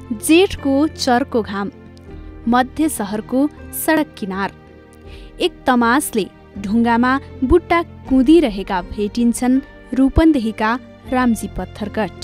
जेठको चर्को घाम, मध्य सहरको सडक किनार। एक तमासले ढुङ्गामा बुट्टा कुदिरहेका भेटिन्छन् रूपन्देहीका रामजी पत्थरकट।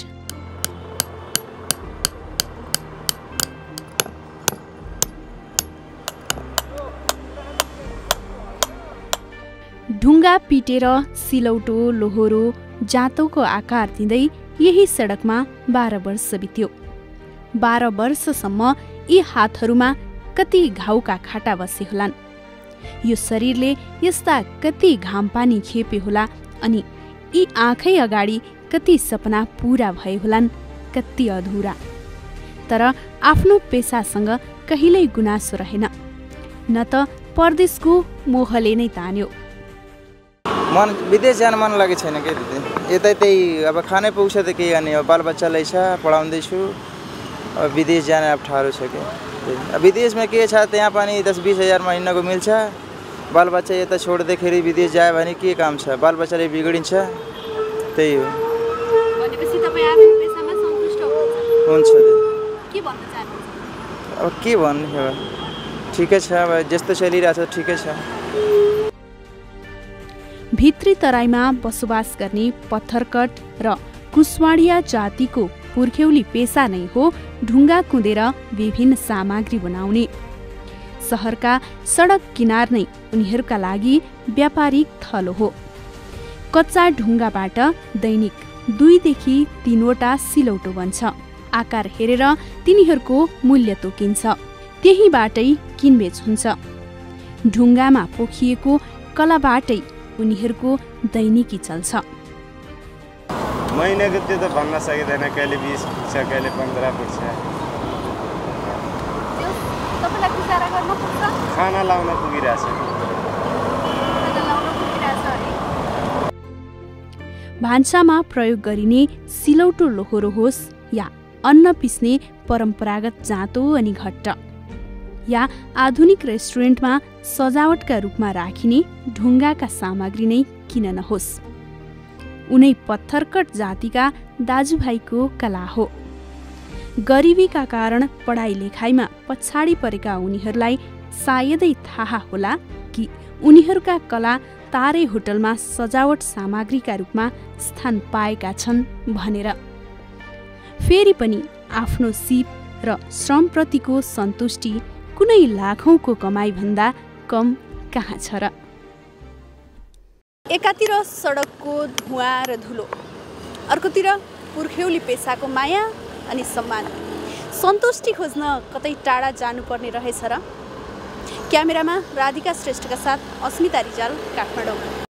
ढुङ्गा पिटेर सिलौटो, लोहोरो, जाँतोको आकार दिँदै यही सडकमा 12 वर्ष बित्यो। 12 वर्षसम्म यी हातहरूमा कति घाउका खाटा बसे होलान्। यो शरीरले यस्ता कति घामपानी खेपे होला अनि यी आँखै अगाडि कति सपना पूरा भए होलान्, कति अधुरा। तर आफ्नो पेसासँग कहिल्यै गुनासो रहेन, न त परदेशको मोहले नै तान्यो। मन विदेश जान मन लागेको छैन के दिदी, यतै त्यही अब खानै पुग्छ त के गर्ने, अब बालबच्चालाई छ पढाउँदैछु, अब विदेश जान अप्ठ्यारो छ के। अब विदेशमा के छ, त्यहाँ पनि 10-20 हजार महिनाको मिल्छ, बालबच्चा यता छोड्दाखेरि विदेश जायो भने के काम छ, बालबच्चाले बिग्रिन्छ, त्यही हो। भनेपछि तपाईँ आफ्नो पेसामा सन्तुष्ट हुन्छ के भन्न चाहनुहुन्छ? अब के भन्नु, ठिकै छ, अब जस्तो चलिरहेछ ठिकै छ। भित्री तराईमा बसोबास गर्ने पत्थरकट र कुशवाडिया जातिको पुर्ख्यौली पेसा नै हो ढुङ्गा कुदेर विभिन्न सामग्री बनाउने। सहरका सडक किनार नै उनीहरूका लागि व्यापारिक थलो हो। कच्चा ढुङ्गाबाट दैनिक 2 देखि 3 वटा सिलौटो बन्छ। आकार हेरेर तिनीहरूको मूल्य तोकिन्छ, त्यहीबाटै किनबेच हुन्छ। ढुङ्गामा पोखिएको कलाबाटै उनीहरूको दैनिकी चल्छ। महिनाको त्यो त भन्न सकिँदैन, कहिले 20 पुग्छ, कहिले 15 पुग्छ। तपाईलाई गुजारा गर्न पुग्छ, खाना लाउन पुगिरहेछ। भान्सामा प्रयोग गरिने सिलौटो, लोहोरो होस् या अन्न पिस्ने परम्परागत जाँतो अनि घट्ट, या आधुनिक रेस्टुरेन्टमा सजावटका रूपमा राखिने ढुङ्गाका सामग्री नै किन नहोस्, उनै पत्थरकट जातिका दाजुभाइको कला हो। गरिबीका कारण पढाइ लेखाइमा पछाडि परेका उनीहरूलाई सायदै थाहा होला कि उनीहरूका कला तारे होटलमा सजावट सामग्रीका रूपमा स्थान पाएका छन् भनेर। फेरि पनि आफ्नो सिप र श्रमप्रतिको सन्तुष्टि कुनै लाखौँको कमाई भन्दा कम कहाँ छ र। एकातिर सडकको धुवा र धुलो, अर्कोतिर पुर्ख्यौली पेसाको माया अनि सम्मान। सन्तुष्टि खोज्न कतै टाढा जानुपर्ने रहेछ र। क्यामेरामा राधिका श्रेष्ठका साथ अस्मिता रिजाल, काठमाडौँ।